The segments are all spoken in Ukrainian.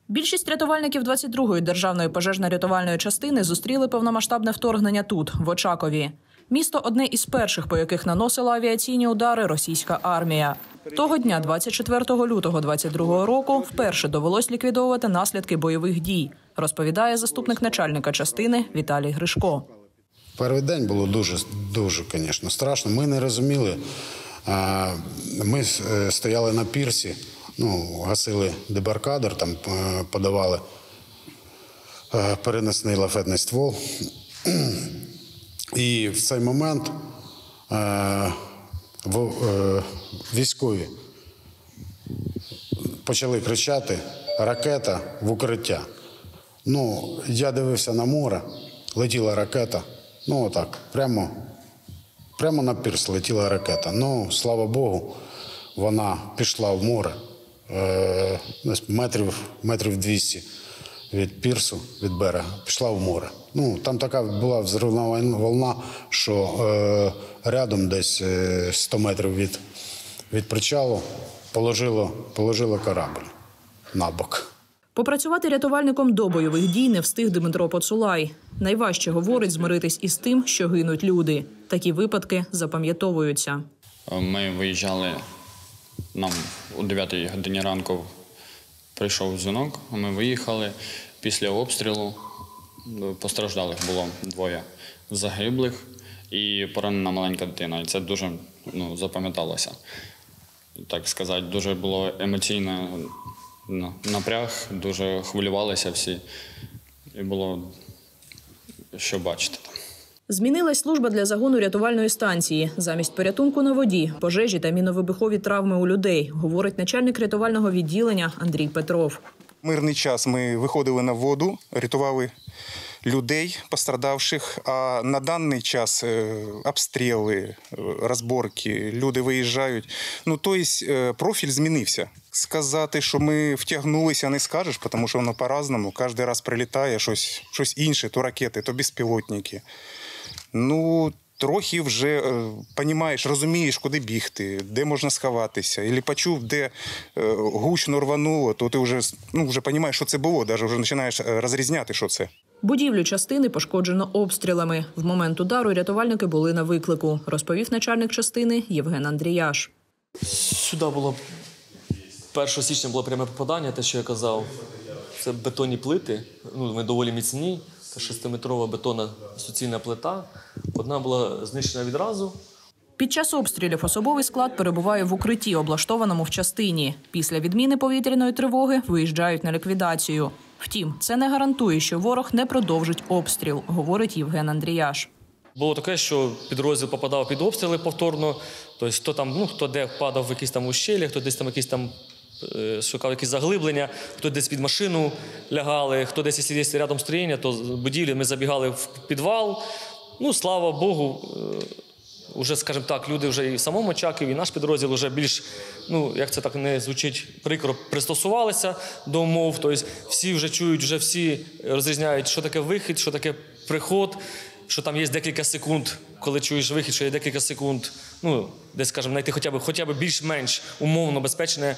Більшість рятувальників 22-ї державної пожежно-рятувальної частини зустріли повномасштабне вторгнення тут, в Очакові. Місто – одне із перших, по яких наносила авіаційні удари російська армія. Того дня, 24 лютого 22-го року, вперше довелось ліквідовувати наслідки бойових дій, розповідає заступник начальника частини Віталій Гришко. Перший день було дуже, звісно, страшно. Ми не розуміли. Ми стояли на пірсі, гасили дебаркадер, там подавали переносний лафетний ствол. І в цей момент військові почали кричати «Ракета в укриття». Я дивився на море, летіла ракета, отак, прямо на пірс летіла ракета. Слава Богу, вона пішла в море, метрів 200 від пірсу, від берега, пішла в море. Там така була взривна волна, що рядом десь 100 метрів від причалу положило корабль на бок. Попрацювати рятувальником до бойових дій не встиг Дмитро Поцулай. Найважче, говорить, змиритись із тим, що гинуть люди. Такі випадки запам'ятовуються. Ми виїжджали, нам о 9-й годині ранку прийшов дзвінок, ми виїхали. Після обстрілу постраждалих було 2 загиблих і поранена маленька дитина. І це дуже запам'яталося. Так сказати, дуже було емоційно напряг, дуже хвилювалися всі. І було що бачити там. Змінилась служба для загону рятувальної станції. Замість порятунку на воді, пожежі та міновибухові травми у людей, говорить начальник рятувального відділення Андрій Петров. Мирний час ми виходили на воду, рятували людей, пострадавших, а на даний час обстріли, розборки, люди виїжджають. Тобто профіль змінився. Сказати, що ми втягнулися, не скажеш, тому що воно по-разному. Кожен раз прилітає щось інше, то ракети, то безпілотники. Трохи вже розумієш, куди бігти, де можна сховатися. Або почув, де гучно рвануло, то ти вже розумієш, що це було, навіть вже починаєш розрізняти, що це. Будівлю частини пошкоджено обстрілами. В момент удару рятувальники були на виклику, розповів начальник частини Євген Андріяш. Сюди було 1 січня було пряме попадання, те, що я казав. Це бетонні плити, вони доволі міцні. Це 6-метрова бетонна суцільна плита. Одна була знищена відразу. Під час обстрілів особовий склад перебуває в укритті, облаштованому в частині. Після відміни повітряної тривоги виїжджають на ліквідацію. Втім, це не гарантує, що ворог не продовжить обстріл, говорить Євген Андріяш. Було таке, що підрозділ попадав під обстріли повторно. Тобто, хто де впадав в якісь там ущелі, хто десь там шукав якісь заглиблення, хто десь під машину лягали, хто десь є рядом строєння, то з будівлі ми забігали в підвал. Слава Богу, вже, скажімо так, люди вже і в самому Очакові, і наш підрозділ вже більш, як це так не звучить прикро, пристосувалися до умов. Тобто всі вже чують, вже всі розрізняють, що таке вихід, що таке приход, що там є декілька секунд, коли чуєш вихід, що є декілька секунд, десь, скажімо, знайти хоча б більш-менш умовно безпечне,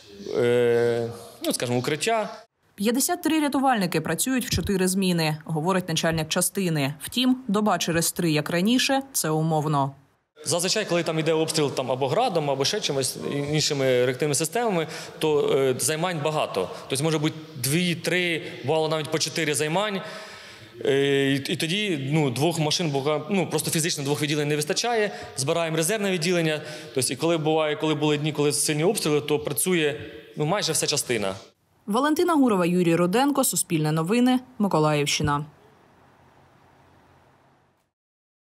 укриття. 53 рятувальники працюють в 4 зміни, говорить начальник частини. Втім, доба через 3, як раніше, це умовно. Зазвичай, коли там йде обстріл або градом, або ще чимось, іншими реактивними системами, то займань багато. Тобто може бути 2-3, бувало навіть по 4 займань. І тоді 2 машин, просто фізично 2 відділень не вистачає, збираємо резервне відділення. Тобто, і коли були дні, коли сильні обстріли, то працює майже вся частина. Валентина Гурова, Юрій Руденко, Суспільне новини, Миколаївщина.